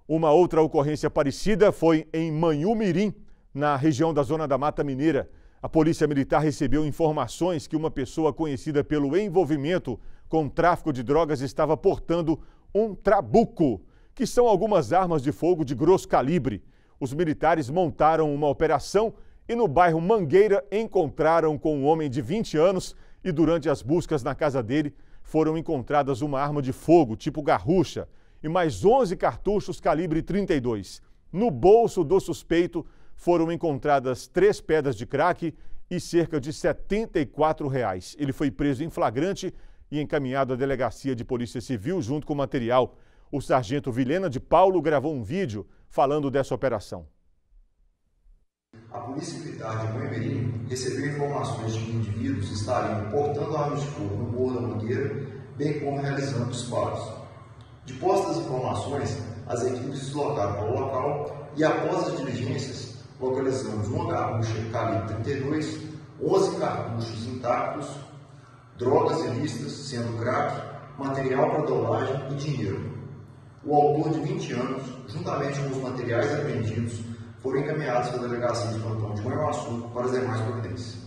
Uma outra ocorrência parecida foi em Manhumirim, na região da Zona da Mata Mineira. A Polícia Militar recebeu informações que uma pessoa conhecida pelo envolvimento com tráfico de drogas estava portando um trabuco, que são algumas armas de fogo de grosso calibre. Os militares montaram uma operação e no bairro Mangueira encontraram com um homem de 20 anos e durante as buscas na casa dele foram encontradas uma arma de fogo tipo garrucha e mais 11 cartuchos calibre 32. No bolso do suspeito foram encontradas 3 pedras de crack e cerca de R$ 74. Ele foi preso em flagrante e encaminhado à Delegacia de Polícia Civil junto com material. O sargento Vilhena de Paulo gravou um vídeo falando dessa operação. A Polícia Militar de Manhumirim recebeu informações de que indivíduos estariam portando armas de fogo no Morro da Mangueira, bem como realizando disparos. De posse das informações, as equipes se deslocaram para o local e, após as diligências, localizamos uma garrucha calibre 32, 11 cartuchos intactos, drogas ilícitas, sendo crack, material para dolagem e dinheiro. O autor de 20 anos, juntamente com os materiais apreendidos, foram encaminhados pela Delegacia de Plantão de Manhuaçu para as demais providências.